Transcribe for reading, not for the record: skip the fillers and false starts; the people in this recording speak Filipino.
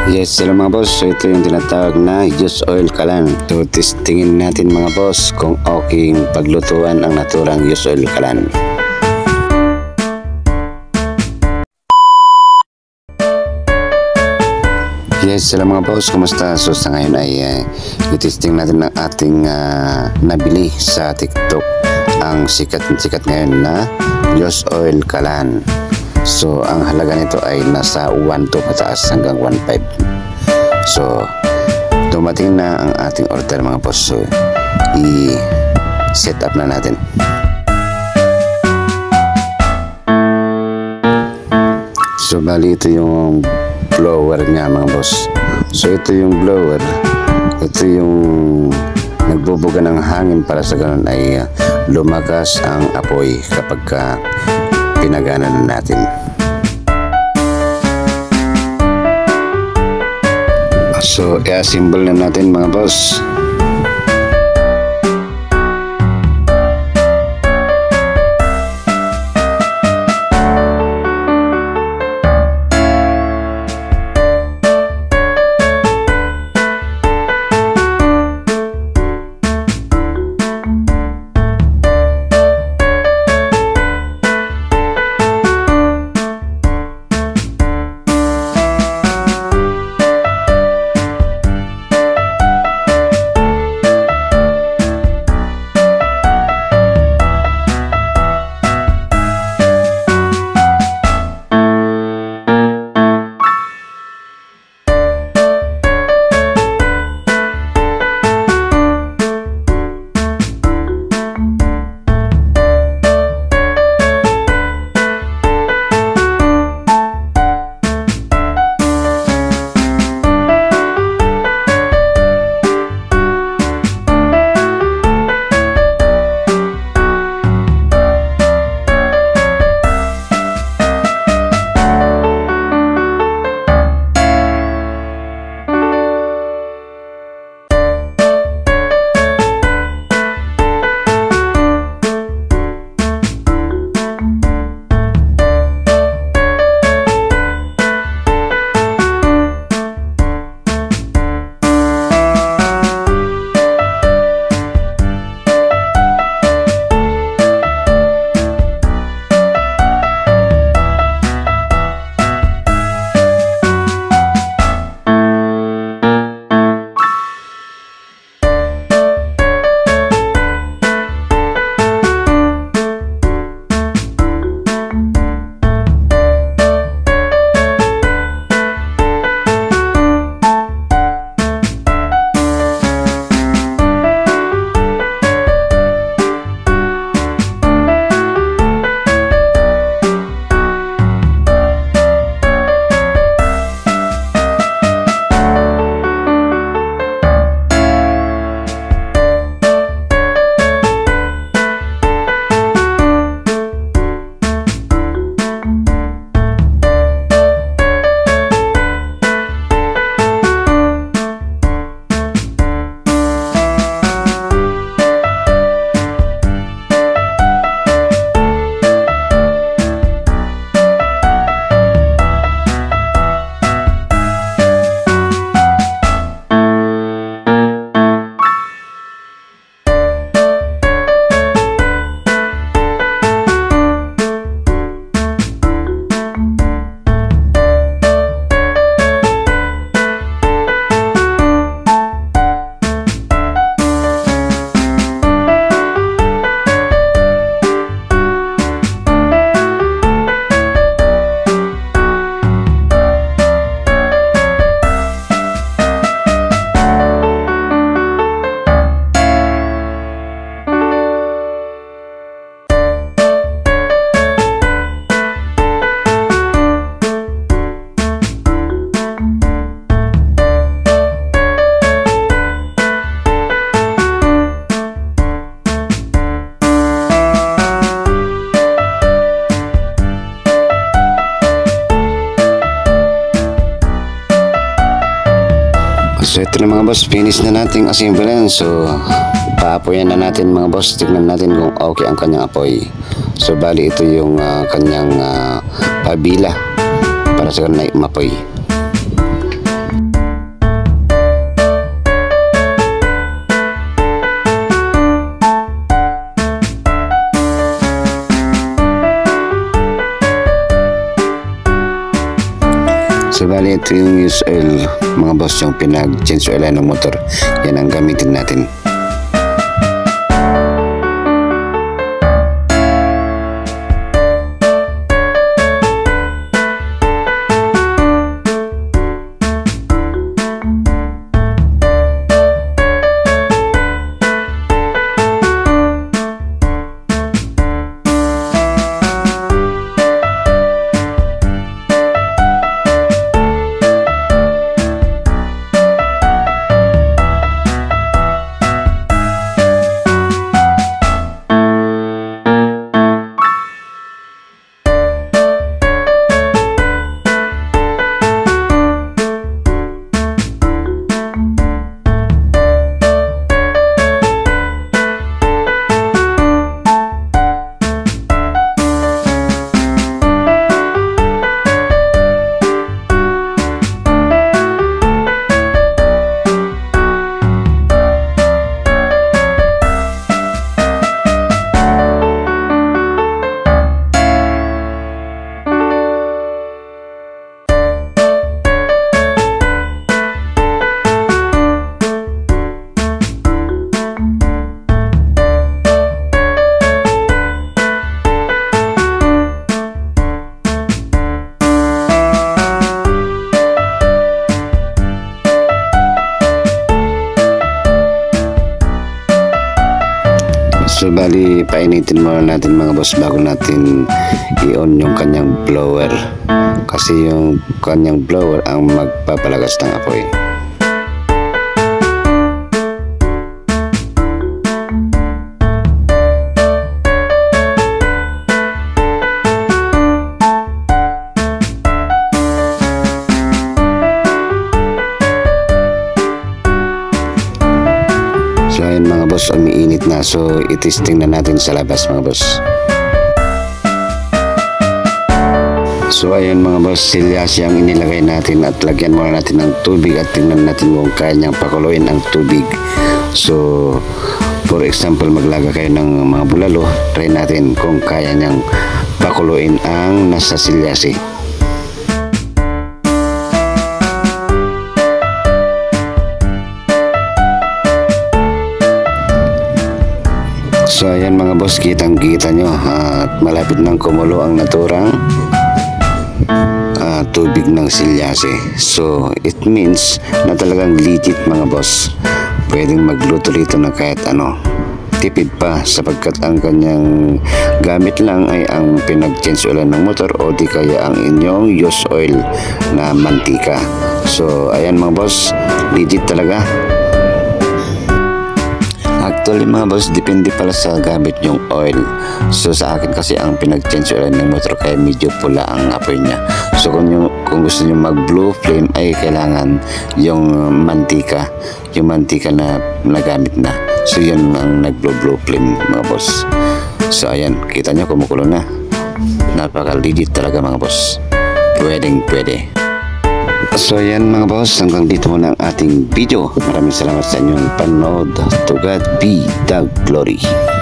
Yes, hello mga boss. So ito yung tinatawag na used oil kalan. So testingin natin mga boss kung okay paglutuan ang naturang used oil kalan. Yes, hello mga boss. Kumusta? So sa ngayon ay itesting natin ang ating nabili sa TikTok. Ang sikat ngayon na used oil kalan. So ang halaga nito ay nasa 1.2 pataas hanggang 1.5. So dumating na ang ating order mga boss. So i-set up na natin. So bali ito yung blower niya mga boss. So ito yung blower. Ito yung nagbubuga ng hangin para sa ganun ay lumakas ang apoy kapag pinagana na natin. So i-assemble na natin mga boss. So ito na mga boss, finish na natin assembly. So paapoyan na natin mga boss, tignan natin kung okay ang kanyang apoy. So bali ito yung kanyang pabila para sa kanila mapoy. So bali ito yung use oil mga boss, yung pinag-change oil ng motor. Yan ang gamitin natin. So bali painitin muna natin mga boss bago natin i-on yung kanyang blower, kasi yung kanyang blower ang magpapalagas ng apoy. So ayun mga boss, umiinit na. So itesting na natin sa labas mga boss. So ayun mga boss, silyasi ang inilagay natin at lagyan muna natin ng tubig at tingnan natin kung kaya niyang pakuluin ang tubig. So for example, maglaga kayo ng mga bulalo, try natin kung kaya niyang pakuluin ang nasa silyasi. So ayan mga boss, kitang-kita nyo at malapit nang kumulo ang naturang tubig ng silyase. So it means na talagang legit mga boss. Pwedeng magluto rito na kahit ano. Tipid pa sapagkat ang kanyang gamit lang ay ang pinag-change oil ng motor o di kaya ang inyong use oil na mantika. So ayan mga boss, legit talaga. Actually mga boss, depende pala sa gamit yung oil. So sa akin kasi ang pinag-change oil ng motor kaya medyo pula ang apoy niya. So kung gusto nyo mag blue flame ay kailangan yung mantika na nagamit na. So yun ang nag blue flame mga boss. So ayan, kita nyo kumukulo na. Napaka legit talaga mga boss. Pwede. So yan mga boss, hanggang dito muna ang ating video. Maraming salamat sa inyong panood. To God be the glory.